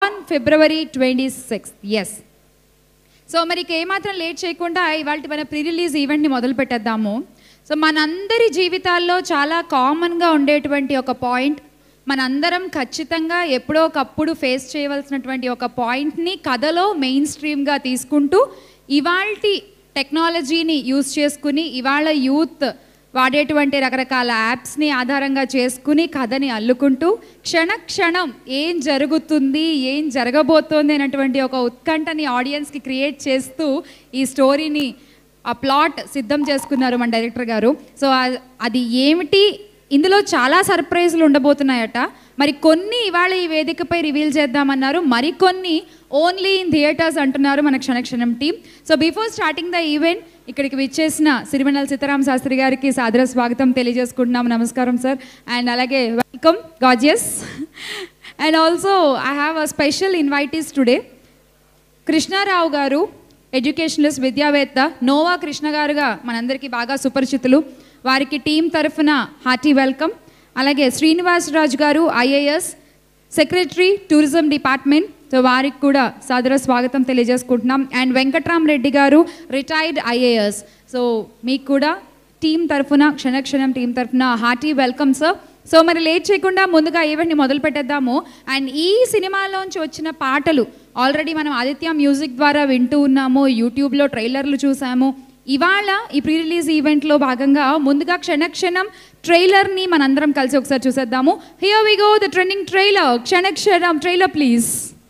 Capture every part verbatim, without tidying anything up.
On February twenty sixth yes. So మరి ఏమాత్రం late చేయకుండా ఇవాళ మన ప్రీ రిలీజ్ ఈవెంట్ని మొదలు పెట్టేద్దాము. సో మనందరి జీవితాల్లో చాలా కామన్గా ఉండేటువంటి ఒక పాయింట్, మనందరం ఖచ్చితంగా ఎప్పుడో ఒకప్పుడు ఫేస్ చేయవలసినటువంటి ఒక పాయింట్ని కథలో మెయిన్ స్ట్రీమ్గా తీసుకుంటూ ఇవాల్టి టెక్నాలజీని యూజ్ చేసుకుని ఇవాళ యూత్ వాడేటువంటి రకరకాల యాప్స్ని ఆధారంగా చేసుకుని కథని అల్లుకుంటూ క్షణ క్షణం ఏం జరుగుతుంది, ఏం జరగబోతోంది అనేటువంటి ఒక ఉత్కంఠని ఆడియన్స్కి క్రియేట్ చేస్తూ ఈ స్టోరీని ఆ ప్లాట్ సిద్ధం చేసుకున్నారు మన డైరెక్టర్ గారు. సో అది ఏమిటి, ఇందులో చాలా సర్ప్రైజ్లు ఉండబోతున్నాయట. మరి కొన్ని ఇవాళ ఈ వేదికపై రివీల్ చేద్దామన్నారు, మరికొన్ని ఓన్లీ ఇన్ థియేటర్స్ అంటున్నారు మన Kshanakshanam team. So before starting the event ఇక్కడికి విచ్చేసిన సిరివెన్నెల సీతారామ శాస్త్రి గారికి సాదర స్వాగతం తెలియజేసుకుంటున్నాము. నమస్కారం సార్. అండ్ అలాగే welcome gorgeous. And also I have a special invitees today. Krishnarao garu educationalist, విద్యావేత్త, నోవా కృష్ణ గారుగా మనందరికీ బాగా సుపరిచితులు. వారికి టీం తరఫున హార్టీ వెల్కమ్. అలాగే Srinivasaraju garu IAS, secretary tourism department, so వారికి కూడా సాదర స్వాగతం తెలియజేసుకుంటున్నాం. అండ్ వెంకట్రామరెడ్డి గారు రిటైర్డ్ ఐఏఎస్. సో మీకు కూడా టీం తరఫున, క్షణక్షణం టీం తరఫున హార్టీ వెల్కమ్ సార్. సో మరి లేట్ చేయకుండా ముందుగా ఈవెంట్ని మొదలు పెట్టేద్దాము. అండ్ ఈ సినిమాలోంచి వచ్చిన పాటలు ఆల్రెడీ మనం ఆదిత్య మ్యూజిక్ ద్వారా వింటూ ఉన్నాము, యూట్యూబ్లో ట్రైలర్లు చూసాము. ఇవాళ ఈ ప్రీ రిలీజ్ ఈవెంట్లో భాగంగా ముందుగా క్షణక్షణం ట్రైలర్ని మనందరం కలిసి ఒకసారి చూసేద్దాము. Here we go, the trending trailer, Kshanakshanam trailer please.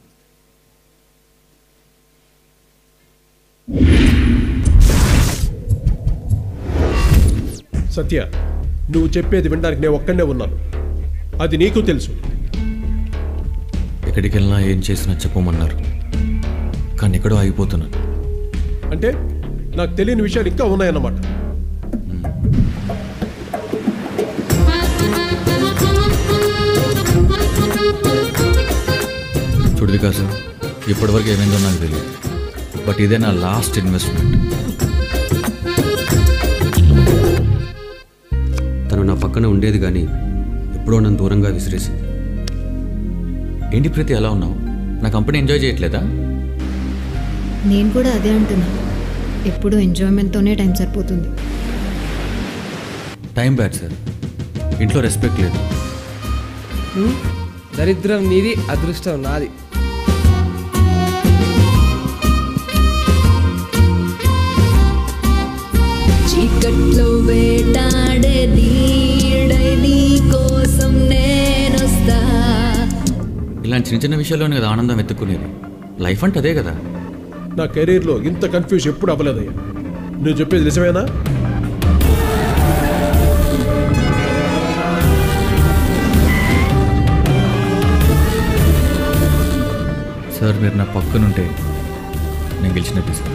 Satya, నువ్వు చెప్పేది వినడానికి నేను ఒక్కనే ఉన్నాను, అది నీకు తెలుసు. ఎక్కడికి వెళ్ళినా ఏం చేసినా చెప్పమన్నారు, కానీ ఎక్కడో ఆగిపోతున్నాను. అంటే నాకు తెలియని విషయాలు ఇంకా ఉన్నాయన్నమాట. చూడు వికాస్, ఇప్పటివరకు ఏమైందో నాకు తెలియదు, బట్ ఇదే నా లాస్ట్ ఇన్వెస్ట్మెంట్. తను నా పక్కన ఉండేది కానీ ఎప్పుడో నన్ను దూరంగా విసిరేసింది. ఏంటి ప్రీతి ఎలా ఉన్నావు? నా కంపెనీ ఎంజాయ్ చేయట్లేదా? నేను కూడా అదే అంటున్నా, ఎప్పుడు ఎంజాయ్మెంట్తోనే టైం సరిపోతుంది. టైం బ్యాడ్ సార్, ఇంట్లో రెస్పెక్ట్ లేదు. దరిద్రం నీది, అదృష్టం నాది. చీకట్లో వేటాడేది కోసం నేనొస్తా. ఇలాంటి చిన్న చిన్న విషయాల్లోనే కదా ఆనందం వెతుక్కునేది. లైఫ్ అంటే అదే కదా. నా కెరీర్లో ఇంత కన్ఫ్యూజ్ ఎప్పుడు అవ్వలేదయ్యా. నువ్వు చెప్పేది నిజమేనా? సార్ మీరు నా పక్కనుంటే నేను గెలిచినట్టు sir.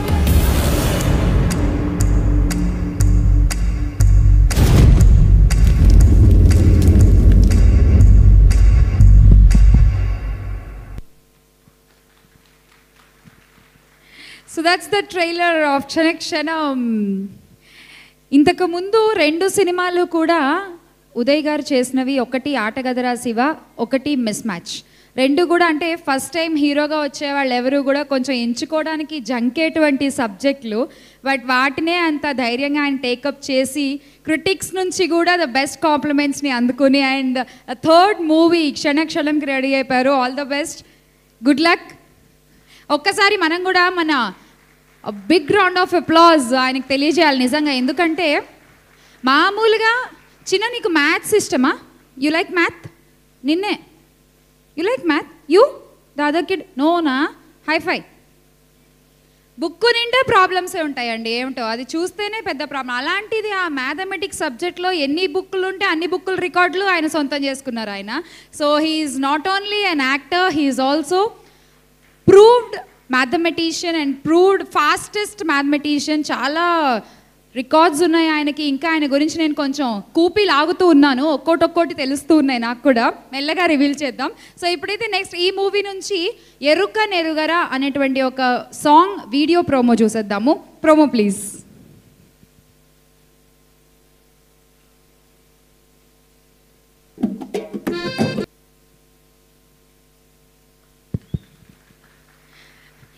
So that's the trailer of Kshanakshanam. ఇంతకు ముందు రెండు సినిమాలు కూడా ఉదయ్ గారు చేసినవి, ఒకటి ఆటగదరా శివ, ఒకటి మిస్ మ్యాచ్. రెండు కూడా అంటే ఫస్ట్ టైం హీరోగా వచ్చే వాళ్ళు ఎవరు కూడా కొంచెం ఎంచుకోవడానికి జంకేటువంటి సబ్జెక్టులు, బట్ వాటినే అంత ధైర్యంగా ఆయన టేకప్ చేసి క్రిటిక్స్ నుంచి కూడా ద బెస్ట్ కాంప్లిమెంట్స్ని అందుకుని అండ్ థర్డ్ మూవీ క్షణక్షణంకి రెడీ అయిపోయారు. All the best, good luck. ఒక్కసారి మనం కూడా మన బిగ్ రౌండ్ ఆఫ్ అప్లాజ్ ఆయనకు తెలియజేయాలి నిజంగా. ఎందుకంటే మామూలుగా చిన్న నీకు మ్యాథ్స్ ఇష్టమా? You like math? నిన్నే you like math? You the other kid నోనా? High five. బుక్ నిండా ప్రాబ్లమ్సే ఉంటాయండి, ఏమిటో అది చూస్తేనే పెద్ద ప్రాబ్లం. అలాంటిది ఆ మ్యాథమెటిక్స్ సబ్జెక్ట్లో ఎన్ని బుక్కులు ఉంటే అన్ని బుక్కుల రికార్డులు ఆయన సొంతం చేసుకున్నారు ఆయన. So he's not only an actor, he's also proved mathematician and proved fastest mathematician. చాలా రికార్డ్స్ ఉన్నాయి ఆయనకి. ఇంకా ఆయన గురించి నేను కొంచెం కూపి లాగుతూ ఉన్నాను, ఒక్కోటి ఒక్కోటి తెలుస్తూ ఉన్నాయి నాకు కూడా. మెల్లగా రివీల్ చేద్దాం. సో ఇప్పుడైతే నెక్స్ట్ ఈ మూవీ నుంచి ఎరుక నెరుగరా అనేటువంటి ఒక సాంగ్ వీడియో ప్రోమో చూసేద్దాము. Promo please.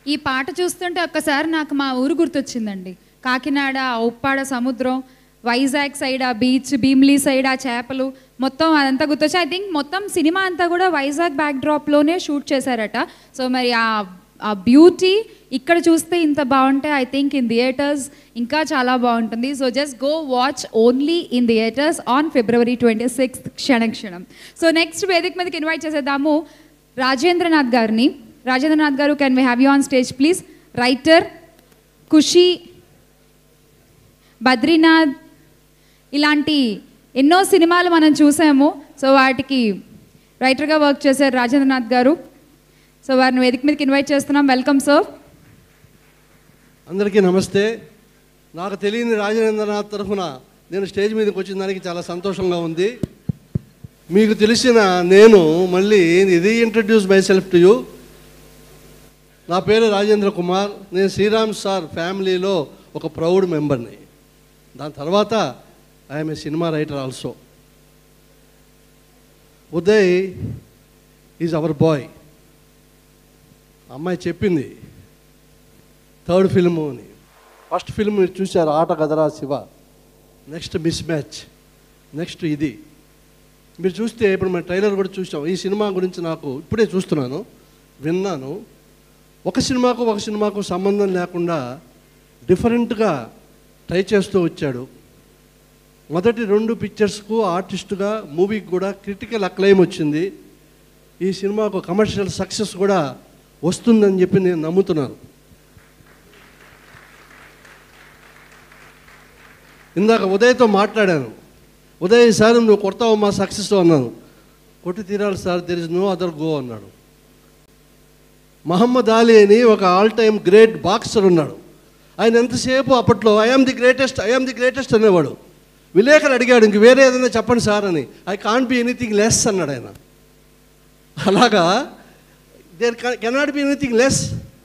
ఈ పాట చూస్తుంటే ఒక్కసారి నాకు మా ఊరు గుర్తొచ్చిందండి. కాకినాడ, ఉప్పాడ సముద్రం, వైజాగ్ సైడ్ ఆ బీచ్, భీమిలీ సైడ్ ఆ చేపలు, మొత్తం అదంతా గుర్తొచ్చి. ఐ థింక్ మొత్తం సినిమా అంతా కూడా వైజాగ్ బ్యాక్ డ్రాప్లోనే షూట్ చేశారట. సో మరి ఆ ఆ బ్యూటీ ఇక్కడ చూస్తే ఇంత బాగుంటే ఐ థింక్ ఇన్ థియేటర్స్ ఇంకా చాలా బాగుంటుంది. So just go watch only in theatres on February twenty sixth Kshanakshanam. So next వేదిక మీదకి ఇన్వైట్ చేసేద్దాము రాజేంద్రనాథ్ గారిని. Rajendranath garu, can we have you on stage please? Writer, Kushi, Badrinath ఇలాంటి ఎన్నో సినిమాలు మనం చూసాము. సో వాటికి రైటర్గా వర్క్ చేశారు రాజేంద్రనాథ్ గారు. సో వారిని వేదిక మీదకి ఇన్వైట్ చేస్తున్నాం. Welcome sir. అందరికీ నమస్తే. నాకు తెలియని రాజేంద్రనాథ్ తరఫున నేను స్టేజ్ మీదకి వచ్చిన దానికి చాలా సంతోషంగా ఉంది. మీకు తెలిసిన నేను మళ్ళీ ఇది introduce myself to you. నా పేరు రాజేంద్ర కుమార్. నేను శ్రీరామ్ సార్ ఫ్యామిలీలో ఒక ప్రౌడ్ మెంబర్ని. దాని తర్వాత I'm a cinema writer also. Uday is our boy. అమ్మాయి చెప్పింది థర్డ్ ఫిల్ము అని. ఫస్ట్ ఫిల్మ్ మీరు చూశారు, Aata Gadara Siva. Next miss match, next ఇది. మీరు చూస్తే ఇప్పుడు మన ట్రైలర్ కూడా చూసాం. ఈ సినిమా గురించి నాకు ఇప్పుడే చూస్తున్నాను, విన్నాను. ఒక సినిమాకు ఒక సినిమాకు సంబంధం లేకుండా డిఫరెంట్గా ట్రై చేస్తూ వచ్చాడు. మొదటి రెండు పిక్చర్స్కు ఆర్టిస్టుగా, మూవీకి కూడా క్రిటికల్ అక్లైమ్ వచ్చింది. ఈ సినిమాకు కమర్షియల్ సక్సెస్ కూడా వస్తుందని చెప్పి నేను నమ్ముతున్నాను. ఇందాక ఉదయ్తో మాట్లాడాను. ఉదయ్ సార్ నువ్వు కొడతావు మా సక్సెస్ అన్నాను. కొట్టి తీరాలి sir, there is no other go అన్నాడు. మహమ్మద్ అలీ అని ఒక ఆల్ టైమ్ గ్రేట్ బాక్సర్ ఉన్నాడు. ఆయన ఎంతసేపు అప్పట్లో I'm the greatest I'm the greatest అనేవాడు. విలేకరు అడిగాడు, ఇంక వేరే ఏదైనా చెప్పండి సార్ అని. I can't be anything less అన్నాడు ఆయన. అలాగా there cannot be anything less.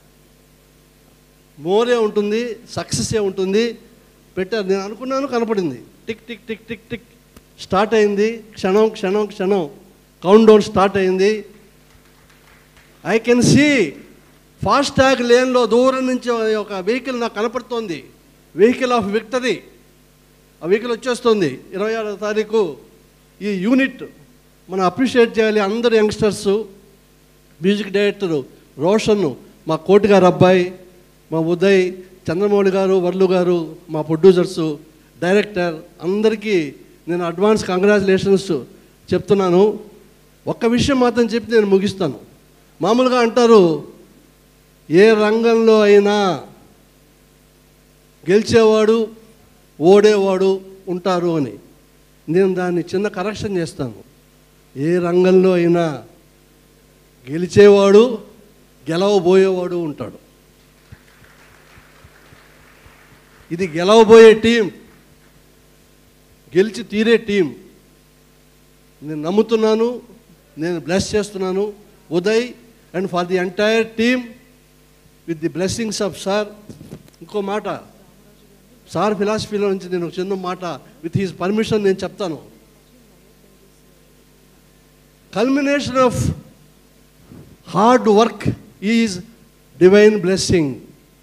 More ఉంటుంది, సక్సెసే ఉంటుంది. పెట్టారు. నేను అనుకున్నాను, కనపడింది. Tick tick tick tick tick start అయింది. క్షణం క్షణం క్షణం కౌంట్ డౌన్ స్టార్ట్ అయింది. I can see fast tag లేన్లో దూరం నుంచి ఒక వెహికల్ నాకు కనపడుతోంది. Vehicle of victory. ఆ వెహికల్ వచ్చేస్తుంది. ఇరవై ఆరో తారీఖు ఈ యూనిట్ మనం అప్రిషియేట్ చేయాలి. అందరు యంగ్స్టర్సు, మ్యూజిక్ డైరెక్టరు రోషన్, మా కోటి గారు అబ్బాయి, మా ఉదయ్, చంద్రమౌళి గారు, వర్లు గారు, మా ప్రొడ్యూసర్సు, డైరెక్టర్ అందరికీ నేను అడ్వాన్స్ కంగ్రాచులేషన్స్ చెప్తున్నాను. ఒక్క విషయం మాత్రం చెప్పి నేను ముగిస్తాను. మామూలుగా అంటారు ఏ రంగంలో అయినా గెలిచేవాడు ఓడేవాడు ఉంటారు అని. నేను దాన్ని చిన్న కరెక్షన్ చేస్తాను. ఏ రంగంలో అయినా గెలిచేవాడు గెలవబోయేవాడు ఉంటాడు. ఇది గెలవబోయే టీం, గెలిచి తీరే టీం. నేను నమ్ముతున్నాను, నేను బ్లెస్ చేస్తున్నాను. Uday and for the entire team with the blessings of sir. ఇంకో మాట, సార్ ఫిలాసఫీలో నుంచి నేను ఒక చిన్న మాట విత్ హిజ్ పర్మిషన్ నేను చెప్తాను. Culmination of hard work is divine blessing.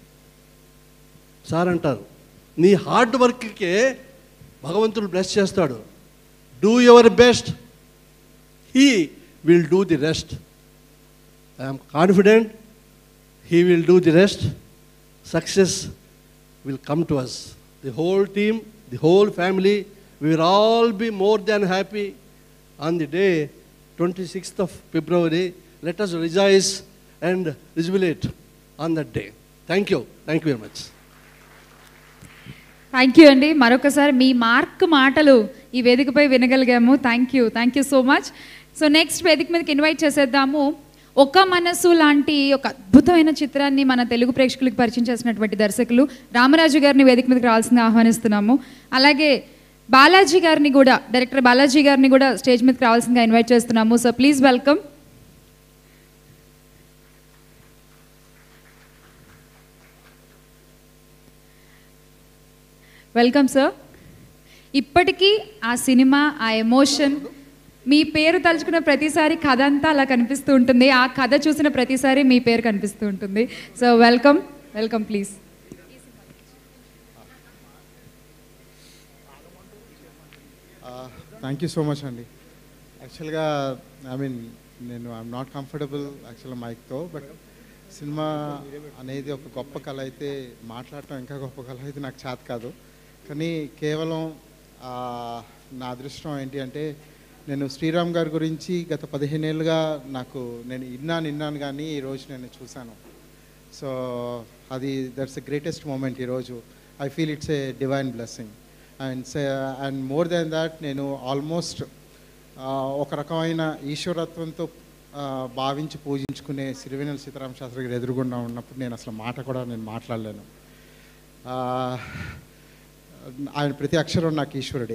Sir అంటారు నీ హార్డ్ వర్క్కే భగవంతుడు బ్లెస్ చేస్తాడు. Do your best, he will do the rest. I'm confident he will do the rest. Success will come to us. The whole team, the whole family, we will all be more than happy on the day twenty-sixth of February. Let us rejoice and jubilate on that day. Thank you. Thank you very much. Thank you అండి. మరొకసారి మీ mark మాటలు ఈ వేదికపై వినగలిగాము. Thank you thank you so much. So next వేదిక మీదకి invite చేసేద్దాము ఒక మనసు లాంటి ఒక అద్భుతమైన చిత్రాన్ని మన తెలుగు ప్రేక్షకులకు పరిచయం చేసినటువంటి దర్శకులు రామరాజు గారిని వేదిక మీదకి రావాల్సిందిగా ఆహ్వానిస్తున్నాము. అలాగే బాలాజీ గారిని కూడా, డైరెక్టర్ బాలాజీ గారిని కూడా స్టేజ్ మీదకి రావాల్సిందిగా ఇన్వైట్ చేస్తున్నాము. So please welcome. Welcome sir. ఇప్పటికీ ఆ సినిమా, ఆ ఎమోషన్ మీ పేరు తలుచుకున్న ప్రతిసారి కథ అంతా అలా కనిపిస్తూ ఉంటుంది, ఆ కథ చూసిన ప్రతిసారి మీ పేరు కనిపిస్తూ ఉంటుంది. So welcome welcome please. Thank you so much అండి. యాక్చువల్గా ఐ మీన్ నేను ఐఎమ్ నాట్ కంఫర్టబుల్ యాక్చువల్గా మైక్తో, బట్ సినిమా అనేది ఒక గొప్ప కళ అయితే మాట్లాడటం ఇంకా గొప్ప కళ అయితే నాకు చేత కాదు. కానీ కేవలం నా అదృష్టం ఏంటి అంటే నేను శ్రీరామ్ గారి గురించి గత పదిహేను ఏళ్ళుగా నాకు నేను విన్నాను విన్నాను కానీ ఈరోజు నేను చూశాను. సో అది దట్స్ ద గ్రేటెస్ట్ మూమెంట్ ఈరోజు. I feel it's a divine blessing. And and more then that నేను ఆల్మోస్ట్ ఒక రకమైన ఈశ్వరత్వంతో భావించి పూజించుకునే సిరివెన్నెల సీతారామ శాస్త్రి గారు ఎదురుగుండా ఉన్నప్పుడు నేను అసలు మాట కూడా నేను మాట్లాడలేను. ఆయన ప్రతి అక్షరం నాకు ఈశ్వరుడే.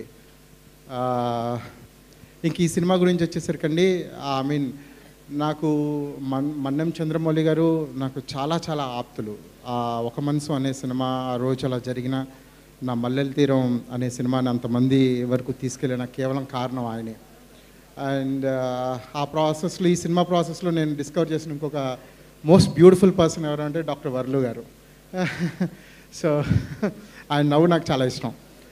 ఇంక ఈ సినిమా గురించి వచ్చేసరికండి, ఐ మీన్ నాకు మన్ మన్నెం చంద్రమౌళి గారు నాకు చాలా చాలా ఆప్తులు. ఒక మనసు అనే సినిమా ఆ రోజు అలా జరిగిన, నా మల్లెల తీరం అనే సినిమాని అంతమంది వరకు తీసుకెళ్ళిన కేవలం కారణం ఆయనే. అండ్ ఆ ప్రాసెస్లో ఈ సినిమా ప్రాసెస్లో నేను డిస్కవర్ చేసిన ఇంకొక మోస్ట్ బ్యూటిఫుల్ పర్సన్ ఎవరంటే డాక్టర్ వర్లు గారు. సో ఆయన నవ్వు నాకు చాలా ఇష్టం.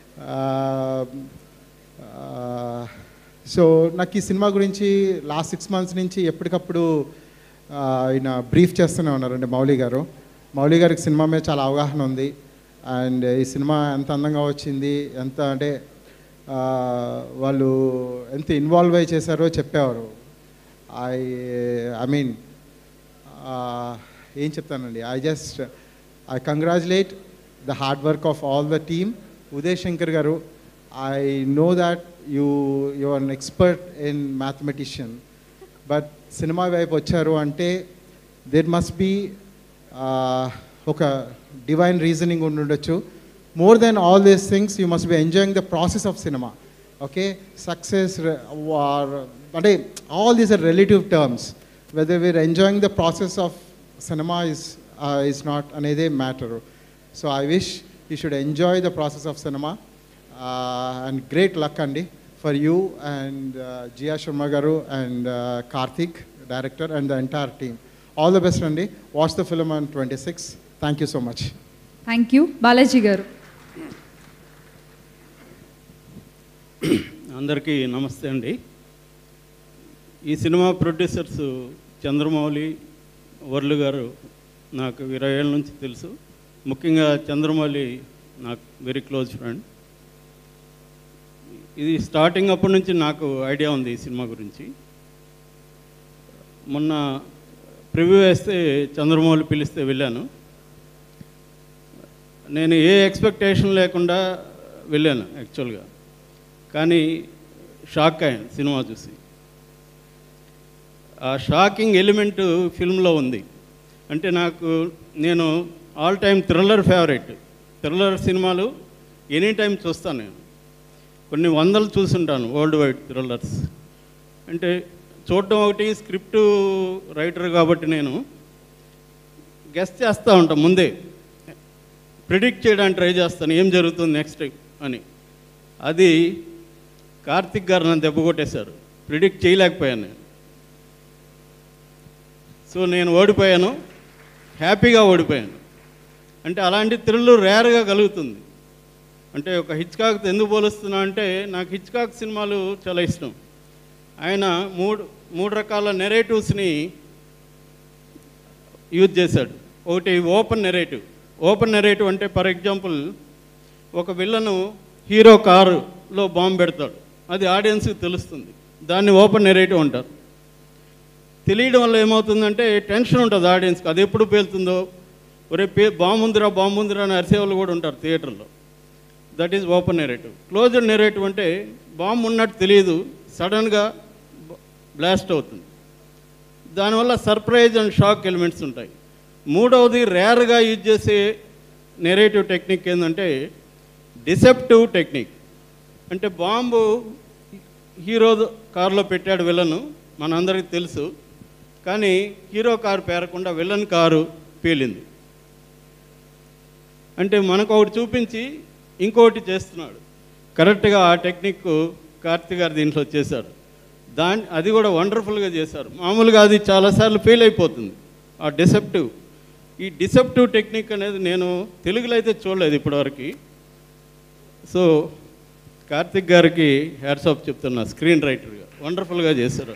సో నాకు ఈ సినిమా గురించి లాస్ట్ సిక్స్ మంత్స్ నుంచి ఎప్పటికప్పుడు ఆయన బ్రీఫ్ చేస్తూనే ఉన్నారండి మౌలి గారు. మౌలి గారికి సినిమా మీద చాలా అవగాహన ఉంది. అండ్ ఈ సినిమా ఎంత అందంగా వచ్చింది, ఎంత అంటే వాళ్ళు ఎంత ఇన్వాల్వ్ అయి చేశారో చెప్పేవారు. ఐ ఐ మీన్ ఏం చెప్తానండి, I just I congratulate the hard work of all the team. Uday Shankar garu, I know that you you are an expert in mathematician, but సినిమా వైపు వచ్చారు అంటే దేర్ మస్ట్ బీ ఒక డివైన్ రీజనింగ్ ఉండి ఉండొచ్చు. More than all these things, you must be enjoying the process of cinema. Okay, success or all these are relative terms. Whether we're enjoying the process of cinema is uh, is not another matter. So I wish you should enjoy the process of cinema. Uh, and great luck, Andy, for you and uh, Jia Sharma garu and uh, Karthik, director, and the entire team. All the best, Andy. Watch the film on twenty-sixth. Thank you so much. Thank you, Balaji garu. అందరికీ నమస్తే అండి. ఈ cinema producers Chandramouli, వర్లు గారు నాకు ఇరవై ఏళ్ళ నుంచి తెలుసు. ముఖ్యంగా చంద్రమౌళి నాకు వెరీ క్లోజ్ ఫ్రెండ్. ఇది స్టార్టింగ్ అప్పటి నుంచి నాకు ఐడియా ఉంది ఈ సినిమా గురించి. మొన్న ప్రివ్యూ వేస్తే చంద్రమౌళి పిలిస్తే వెళ్ళాను. నేను ఏ ఎక్స్పెక్టేషన్ లేకుండా వెళ్ళాను యాక్చువల్గా, కానీ షాక్ అయ్యాను సినిమా చూసి. ఆ షాకింగ్ ఎలిమెంట్ ఫిల్మ్లో ఉంది. అంటే నాకు నేను all time thriller favourite. Thriller సినిమాలు ఎనీ టైం చూస్తాను. నేను కొన్ని వందలు చూసుంటాను వరల్డ్ వైడ్ థ్రిల్లర్స్. అంటే చూడటం ఒకటి, స్క్రిప్ట్ రైటర్ కాబట్టి నేను గెస్ చేస్తూ ఉంటాను, ముందే ప్రిడిక్ట్ చేయడానికి ట్రై చేస్తాను ఏం జరుగుతుంది నెక్స్ట్ అని. అది కార్తిక్ గారు నన్ను దెబ్బ కొట్టేశారు. ప్రిడిక్ట్ చేయలేకపోయాను నేను. సో నేను ఓడిపోయాను, హ్యాపీగా ఓడిపోయాను. అంటే అలాంటి థ్రిల్లు రేర్గా కలుగుతుంది. అంటే ఒక హిచ్కాక్ ఎందుకు పోలుస్తున్నా అంటే నాకు హిచ్కాక్ సినిమాలు చాలా ఇష్టం. ఆయన మూడు మూడు రకాల నెరేటివ్స్ని యూజ్ చేశాడు. ఒకటి ఓపెన్ నెరేటివ్. ఓపెన్ నెరేటివ్ అంటే ఫర్ ఎగ్జాంపుల్ ఒక విలను హీరో కారులో బాంబు పెడతాడు, అది ఆడియన్స్కి తెలుస్తుంది, దాన్ని ఓపెన్ నెరేటివ్ అంటారు. తెలియడం వల్ల ఏమవుతుందంటే టెన్షన్ ఉంటుంది ఆడియన్స్కి, అది ఎప్పుడు పేలుతుందో, ఒరే పే బాంబుందిరా బాంబుందిరా అని అరిసేవాళ్ళు కూడా ఉంటారు థియేటర్లో. That is open narrative. Closed narrative అంటే బాంబు ఉన్నట్టు తెలియదు, సడన్గా బ్లాస్ట్ అవుతుంది. దానివల్ల సర్ప్రైజ్ అండ్ షాక్ ఎలిమెంట్స్ ఉంటాయి. మూడవది రేర్గా యూజ్ చేసే నెరేటివ్ టెక్నిక్ ఏంటంటే డిసెప్టివ్ టెక్నిక్. అంటే బాంబు హీరో కారులో పెట్టాడు విలను, మనందరికీ తెలుసు, కానీ హీరో కారు పేరకుండా విలన్ కారు పేలింది. అంటే మనకు ఒకటి చూపించి ఇంకొకటి చేస్తున్నాడు. కరెక్ట్గా ఆ టెక్నిక్ కార్తీక్ గారు దీంట్లో చేశారు. దాని అది కూడా వండర్ఫుల్గా చేశారు. మామూలుగా అది చాలాసార్లు ఫెయిల్ అయిపోతుంది ఆ డిసెప్టివ్. ఈ డిసెప్టివ్ టెక్నిక్ అనేది నేను తెలుగులో అయితే చూడలేదు ఇప్పటివరకు. సో కార్తిక్ గారికి హ్యాట్స్ ఆఫ్ చెప్తున్నా, స్క్రీన్ రైటర్గా వండర్ఫుల్గా చేశారు.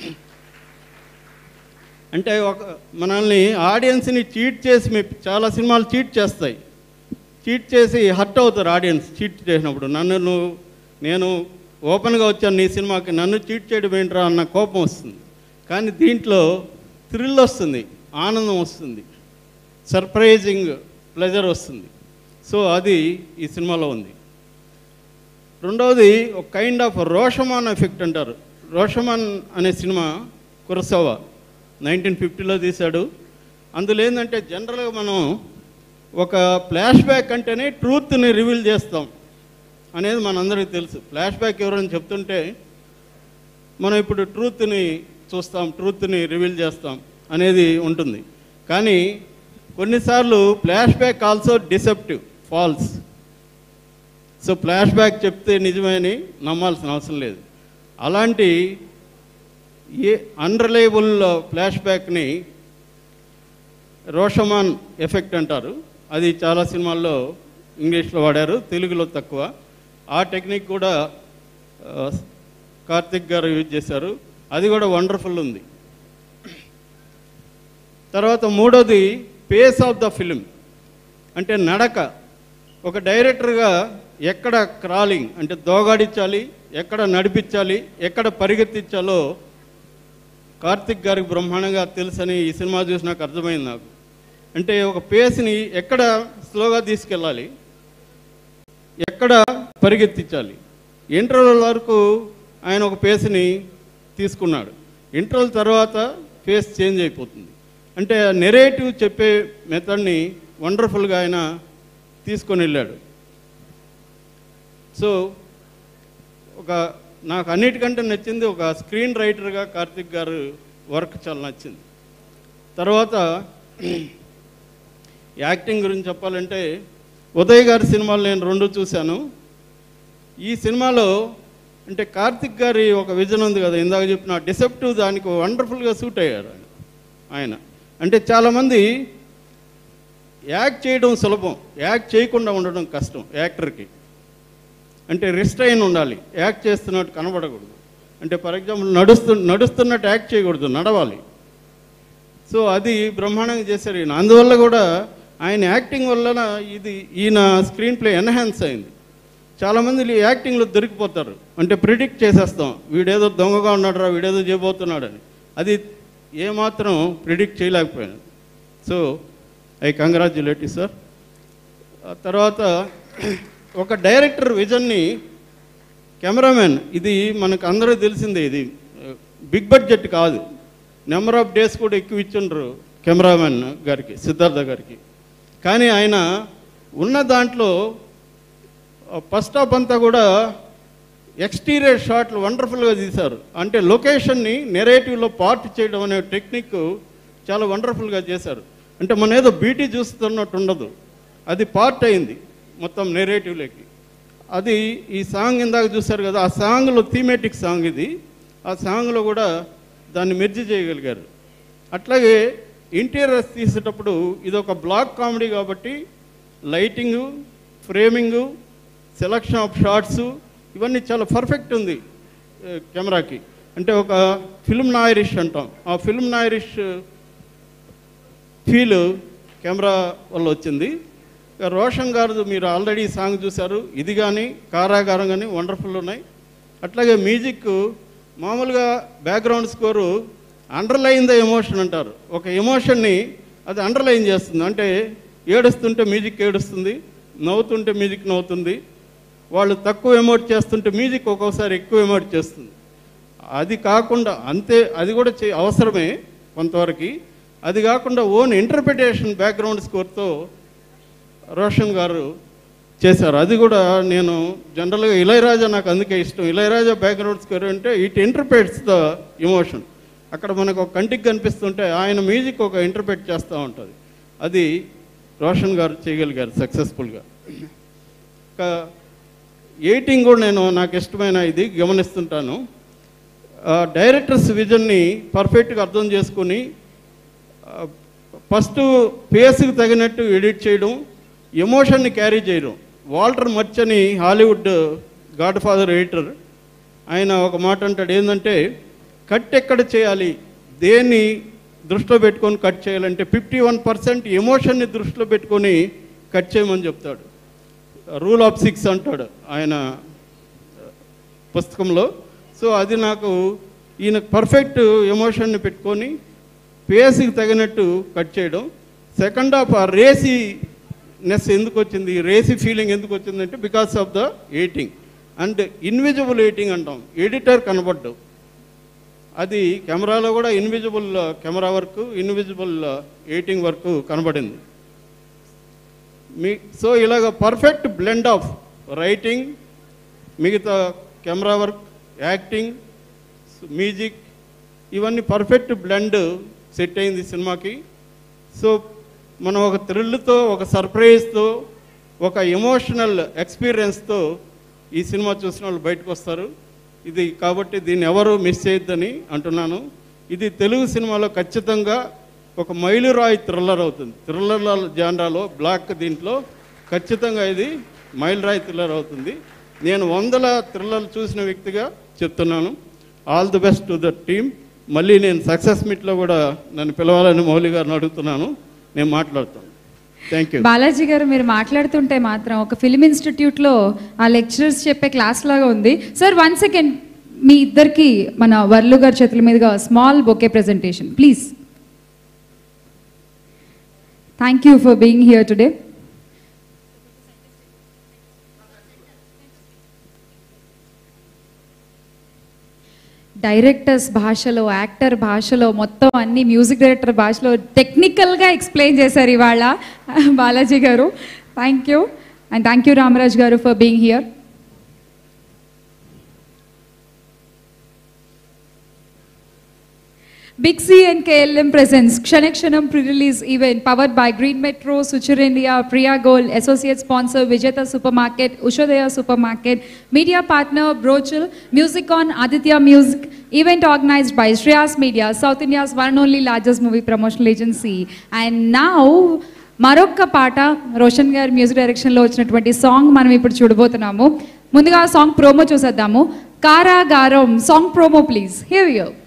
అంటే ఒక మనల్ని ఆడియన్స్ని చీట్ చేసి, మీ చాలా సినిమాలు చీట్ చేస్తాయి, చీట్ చేసి హర్ట్ అవుతారు ఆడియన్స్ చీట్ చేసినప్పుడు. నన్ను నువ్వు నేను ఓపెన్గా వచ్చాను నీ సినిమాకి, నన్ను చీట్ చేయడం ఏంట్రా అన్న కోపం వస్తుంది. కానీ దీంట్లో థ్రిల్ వస్తుంది, ఆనందం వస్తుంది, సర్ప్రైజింగ్ ప్లెజర్ వస్తుంది. సో అది ఈ సినిమాలో ఉంది. రెండవది ఒక కైండ్ ఆఫ్ రోషమాన్ ఎఫెక్ట్ అంటారు. రోషమాన్ అనే సినిమా కురసావా నైన్టీన్ ఫిఫ్టీలో తీశాడు. అందులో ఏంటంటే జనరల్గా మనం ఒక ఫ్లాష్ బ్యాక్ అంటేనే ట్రూత్ని రివీల్ చేస్తాం అనేది మనందరికీ తెలుసు. ఫ్లాష్ బ్యాక్ ఎవరైనా చెప్తుంటే మనం ఇప్పుడు ట్రూత్ని చూస్తాం, ట్రూత్ని రివీల్ చేస్తాం అనేది ఉంటుంది. కానీ కొన్నిసార్లు flashback also deceptive, false. So flashback చెప్తే నిజమని నమ్మాల్సిన అవసరం లేదు. అలాంటి ఏ అన్రిలయబుల్ ఫ్లాష్ బ్యాక్ని రోషమాన్ ఎఫెక్ట్ అంటారు. అది చాలా సినిమాల్లో ఇంగ్లీష్లో వాడారు, తెలుగులో తక్కువ. ఆ టెక్నిక్ కూడా కార్తిక్ గారు యూజ్ చేశారు. అది కూడా వండర్ఫుల్ ఉంది. తర్వాత మూడోది పేస్ ఆఫ్ ద ఫిలిం, అంటే నడక. ఒక డైరెక్టర్గా ఎక్కడ క్రాలింగ్ అంటే దోగాడించాలి, ఎక్కడ నడిపించాలి, ఎక్కడ పరిగెత్తించాలో కార్తిక్ గారికి బ్రహ్మాండంగా తెలుసని ఈ సినిమా చూసి నాకు అర్థమైంది. నాకు అంటే ఒక పేస్ని ఎక్కడ స్లోగా తీసుకెళ్ళాలి, ఎక్కడ పరిగెత్తించాలి. ఇంటర్వల్ వరకు ఆయన ఒక పేస్ని తీసుకున్నాడు, ఇంటర్వల్ తర్వాత పేస్ చేంజ్ అయిపోతుంది. అంటే నెరేటివ్ చెప్పే మెథడ్ని వండర్ఫుల్గా ఆయన తీసుకొని వెళ్ళాడు. సో ఒక నాకు అన్నిటికంటే నచ్చింది ఒక స్క్రీన్ రైటర్గా కార్తిక్ గారు వర్క్ చాలా నచ్చింది. తర్వాత యాక్టింగ్ గురించి చెప్పాలంటే ఉదయ్ గారి సినిమాలు నేను రెండు చూశాను. ఈ సినిమాలో అంటే కార్తిక్ గారి ఒక విజన్ ఉంది కదా, ఇందాక చెప్పిన డిసెప్టివ్, దానికి వండర్ఫుల్గా సూట్ అయ్యారు ఆయన. ఆయన అంటే చాలామంది యాక్ట్ చేయడం సులభం, యాక్ట్ చేయకుండా ఉండడం కష్టం యాక్టర్కి. అంటే రిస్ట్రైన్ ఉండాలి, యాక్ట్ చేస్తున్నట్టు కనబడకూడదు. అంటే ఫర్ ఎగ్జాంపుల్ నడుస్తు నడుస్తున్నట్టు యాక్ట్ చేయకూడదు, నడవాలి. సో అది బ్రహ్మాండంగా చేశారు ఈయన. అందువల్ల కూడా ఆయన యాక్టింగ్ వల్ల ఇది ఈయన స్క్రీన్ ప్లే ఎన్హాన్స్ అయింది. చాలామంది యాక్టింగ్లో దొరికిపోతారు, అంటే ప్రిడిక్ట్ చేసేస్తాం, వీడేదో దొంగగా ఉన్నాడురా, వీడేదో చేయబోతున్నాడని. అది ఏమాత్రం ప్రిడిక్ట్ చేయలేకపోయాను. So I congratulate you sir. తర్వాత ఒక డైరెక్టర్ విజన్ని కెమెరామెన్, ఇది మనకు అందరూ తెలిసిందే, ఇది బిగ్ బడ్జెట్ కాదు, నెంబర్ ఆఫ్ డేస్ కూడా ఎక్కువ ఇచ్చిండ్రు కెమెరామెన్ గారికి, సిద్ధార్థ గారికి. కానీ ఆయన ఉన్న దాంట్లో ఫస్ట్ హాఫ్ అంతా కూడా ఎక్స్టీరియర్ షాట్లు వండర్ఫుల్గా తీశారు. అంటే లొకేషన్ని నెరేటివ్లో పార్ట్ చేయడం అనే టెక్నిక్ చాలా వండర్ఫుల్గా చేశారు. అంటే మన ఏదో బ్యూటీ చూస్తున్నట్టు ఉండదు, అది పార్ట్ అయింది మొత్తం నెరేటివ్లోకి. అది ఈ సాంగ్ ఇందాక చూశారు కదా, ఆ సాంగ్లో థీమేటిక్ సాంగ్ ఇది, ఆ సాంగ్లో కూడా దాన్ని మెర్జి చేయగలిగారు. అట్లాగే ఇంటీరియర్స్ తీసేటప్పుడు ఇది ఒక బ్లాక్ కామెడీ కాబట్టి lighting, framing, selection of shots ఇవన్నీ చాలా పర్ఫెక్ట్ ఉంది కెమెరాకి. అంటే ఒక ఫిల్మ్ నాయరిష్ అంటాం, ఆ ఫిల్మ్ నాయరిష్ ఫీల్ కెమెరా వల్ల వచ్చింది. రోషన్ గారు మీరు ఆల్రెడీ సాంగ్ చూశారు, ఇది కానీ కారాగారం కానీ వండర్ఫుల్ ఉన్నాయి. అట్లాగే మ్యూజిక్ మామూలుగా background score underline the emotion అంటారు, ఒక ఎమోషన్ని అది అండర్లైన్ చేస్తుంది. అంటే ఏడుస్తుంటే మ్యూజిక్ ఏడుస్తుంది, నవ్వుతుంటే మ్యూజిక్ నవ్వుతుంది, వాళ్ళు తక్కువ ఎమోట్ చేస్తుంటే మ్యూజిక్ ఒక్కోసారి ఎక్కువ ఎమోట్ చేస్తుంది. అది కాకుండా అంతే, అది కూడా చే అవసరమే కొంతవరకు. అది కాకుండా ఓన్ ఇంటర్ప్రిటేషన్ బ్యాక్గ్రౌండ్ స్కోర్తో రోషన్ గారు చేశారు. అది కూడా నేను జనరల్గా ఇళయరాజా నాకు అందుకే ఇష్టం. ఇళయరాజా బ్యాక్గ్రౌండ్ స్కోర్ అంటే ఇట్ ఇంటర్ప్రిట్స్ ద ఎమోషన్. అక్కడ మనకు ఒక కంటికి కనిపిస్తుంటే ఆయన మ్యూజిక్ ఒక ఇంటర్ప్రిట్ చేస్తూ ఉంటుంది. అది రోషన్ గారు చేయగలిగారు సక్సెస్ఫుల్గా. ఇంకా ఎయిటింగ్ కూడా నేను నాకు ఇష్టమైన ఇది గమనిస్తుంటాను. డైరెక్టర్స్ విజన్ని పర్ఫెక్ట్గా అర్థం చేసుకొని ఫస్ట్ ఫేస్కి తగినట్టు ఎడిట్ చేయడం, ఎమోషన్ని క్యారీ చేయడం. వాల్టర్ మర్చ్ అని హాలీవుడ్ గాడ్ ఫాదర్ ఎడిటర్, ఆయన ఒక మాట అంటాడు, ఏంటంటే కట్ ఎక్కడ చేయాలి, దేన్ని దృష్టిలో పెట్టుకొని కట్ చేయాలంటే ఫిఫ్టీ వన్ పర్సెంట్ ఎమోషన్ని దృష్టిలో పెట్టుకొని కట్ చేయమని చెప్తాడు. రూల్ ఆఫ్ సిక్స్ అంటాడు ఆయన పుస్తకంలో. సో అది నాకు ఈయన పర్ఫెక్ట్ ఎమోషన్ని పెట్టుకొని ఫేస్కి తగినట్టు కట్ చేయడం. సెకండ్ హాఫ్ ఆ రేసీ నెస్ ఎందుకు వచ్చింది, రేసీ ఫీలింగ్ ఎందుకు వచ్చిందంటే because of the editing and invisible editing అంటాం. ఎడిటర్ కనబడ్డు, అది కెమెరాలో కూడా invisible camera work, invisible editing work కనబడింది మీ. సో ఇలాగ పర్ఫెక్ట్ బ్లెండ్ ఆఫ్ రైటింగ్, మిగతా కెమెరా వర్క్, యాక్టింగ్, మ్యూజిక్, ఇవన్నీ పర్ఫెక్ట్ బ్లెండ్ సెట్ అయింది సినిమాకి. సో మనం ఒక థ్రిల్తో, ఒక సర్ప్రైజ్తో, ఒక ఎమోషనల్ ఎక్స్పీరియన్స్తో ఈ సినిమా చూసిన వాళ్ళు బయటకు వస్తారు. ఇది కాబట్టి దీన్ని ఎవరు మిస్ చేయొద్దని అంటున్నాను. ఇది తెలుగు సినిమాలో ఖచ్చితంగా ఒక మైలురాయి థ్రిల్లర్ అవుతుంది. థ్రిల్లర్ జానరాలో బ్లాక్ దీంట్లో ఖచ్చితంగా ఇది మైలురాయి థ్రిల్లర్ అవుతుంది. నేను వందల థ్రిల్లర్లు చూసిన వ్యక్తిగా చెప్తున్నాను. All the best to the team. మళ్ళీ నేను సక్సెస్ మీట్లో కూడా నన్ను పిలవాలని మౌలి గారిని అడుగుతున్నాను, నేను మాట్లాడుతాను. Thank you. బాలాజీ గారు, మీరు మాట్లాడుతుంటే మాత్రం ఒక ఫిల్మ్ ఇన్స్టిట్యూట్లో ఆ లెక్చరర్స్ చెప్పే క్లాస్ లాగా ఉంది. సార్ వన్ సెకండ్, మీ ఇద్దరికి మన వర్లు గారి చేతుల మీదుగా small bouquet presentation please. Thank you for being here today. Directors భాషలో, యాక్టర్ భాషలో, మొత్తం అన్ని మ్యూజిక్ డైరెక్టర్ భాషలో టెక్నికల్గా ఎక్స్ప్లెయిన్ చేశారు ఇవాళ Balaji garu. Thank you and thank you Ramaraj garu for being here. Big C and K L M presents Kshanekshanam pre-release event powered by Green Metro, Suture India, Priya Gold, associate sponsor Vijeta Supermarket, Ushodaya Supermarket, media partner Brochil, Music on Aditya Music, event organized by Shreyas Media, South India's one and only largest movie promotional agency. And now మరొక పాట రోషన్ గారి music డైరెక్షన్లో వచ్చినటువంటి song మనం ఇప్పుడు చూడబోతున్నాము. ముందుగా ఆ సాంగ్ ప్రోమో చూసేద్దాము. Karagaram song promo please. Here we go.